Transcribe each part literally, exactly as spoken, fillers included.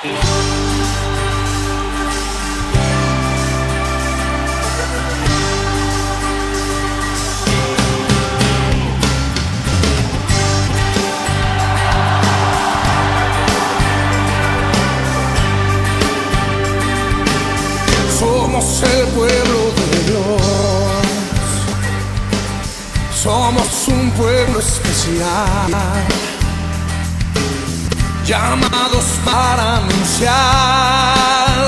Somos el pueblo de Dios, somos un pueblo especial, llamados para anunciar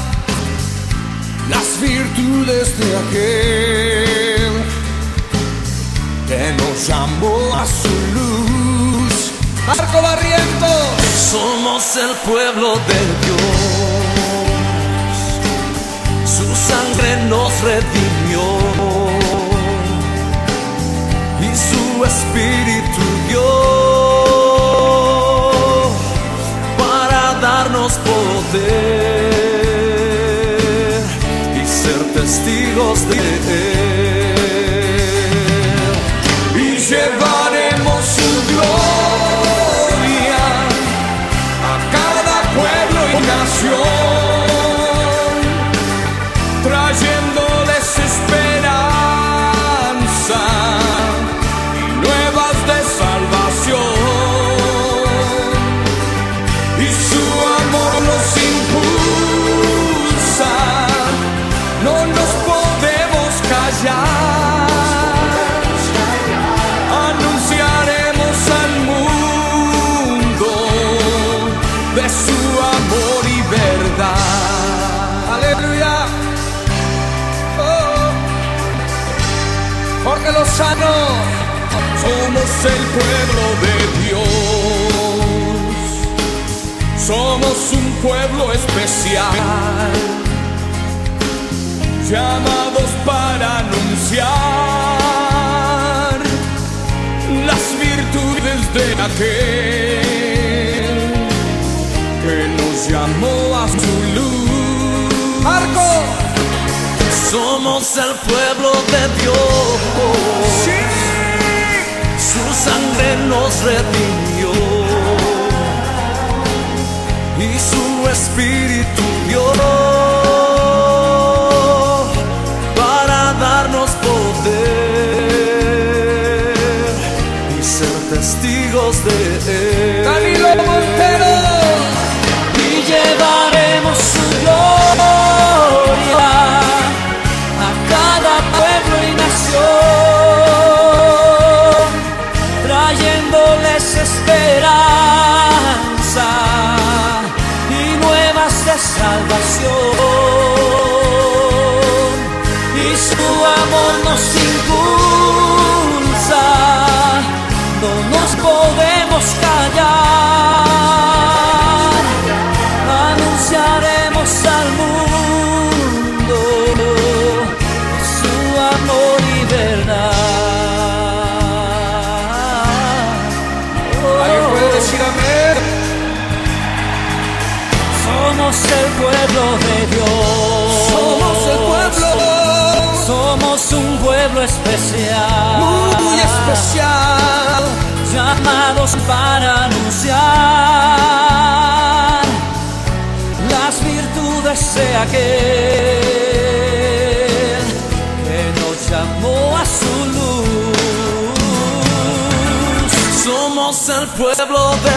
las virtudes de aquel que nos llamó a su luz. Marco Barrientos. Somos el pueblo de Dios, su sangre nos redimió y su espíritu dio para darnos poder y ser testigos de él, y llevaremos su gloria a cada pueblo y nación, trayéndoles esperanza y nuevas de salvación, y su amor nos impulsa, no nos podemos callar, anunciaremos al mundo de su amor y verdad. Aleluya. Jorge Lozano. Somos el pueblo de Dios, somos un pueblo especial, llamados para anunciar las virtudes de aquel que nos llamó a su luz. Marco. Somos el pueblo de Dios, Sí. su sangre nos redimió y su espíritu dio para darnos poder y ser testigos de él. Danilo Montero. Y llevaremos su gloria a cada pueblo y nación, trayéndoles esperanza y nuevas de salvación, y su amor nos impulsa, no nos podemos callar, anunciaremos al mundo su amor y verdad. ¿Alguien puede decir amén? Somos el pueblo de Dios, Somos el pueblo somos un pueblo especial, muy especial, llamados para anunciar las virtudes de aquel que nos llamó a su luz. Somos el pueblo de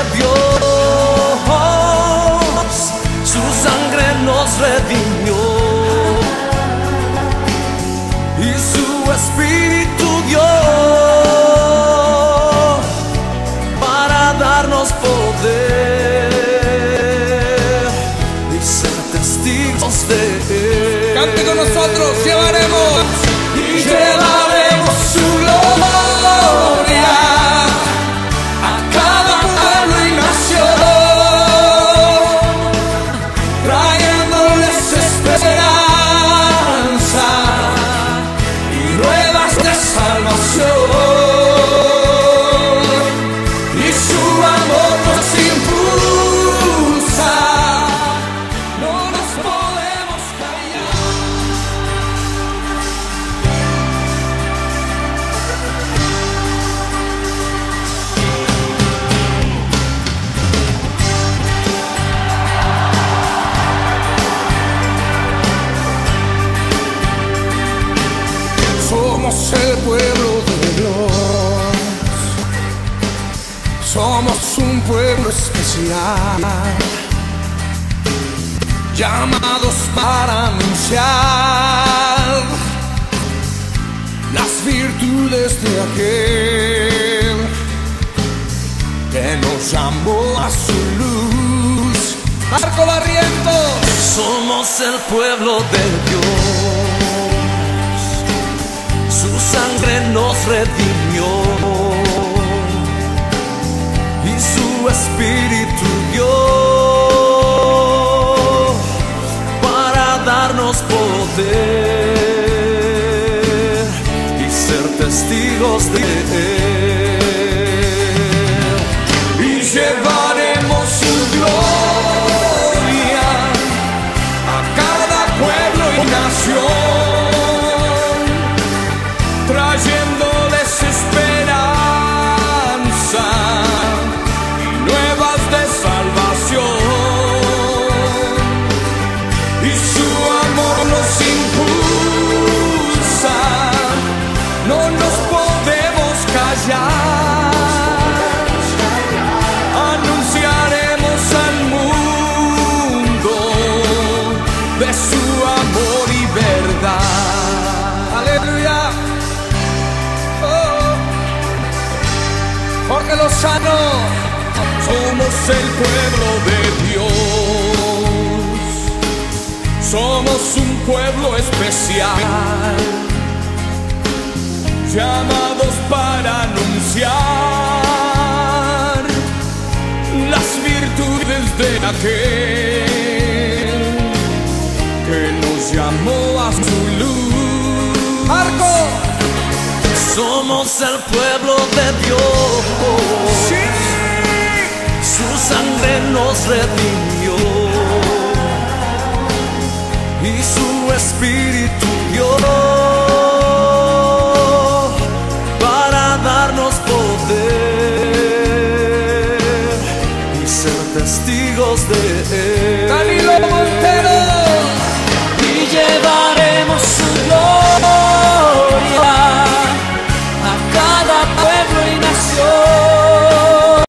Dios, su sangre nos redimió y su espíritu dio para darnos poder y ser testigos de él. cante con nosotros, llevaremos Y llevaremos su gloria a cada pueblo y nación, trayéndoles esperanza y nuevas de salvación, y su amor nos impulsa, Somos un pueblo especial, llamados para anunciar las virtudes de aquel que nos llamó a su luz. Marco Barrientos. Somos el pueblo de Dios, su sangre nos redimió y su espíritu dio para darnos poder y ser testigos de él, y llevaremos su gloria a cada pueblo y nación, trayéndoles esperanza y nuevas de salvación, y su amor nos impulsa, no nos podemos callar, anunciaremos al mundo de su amor y verdad. Aleluya. Oh. Jorge Lozano. Somos el pueblo de Dios, somos un pueblo especial, llamados para anunciar las virtudes de aquel que nos llamó a su luz. Marco. Somos el pueblo de Dios, Sí. su sangre nos redimió y su espíritu dio para darnos poder y ser testigos de él.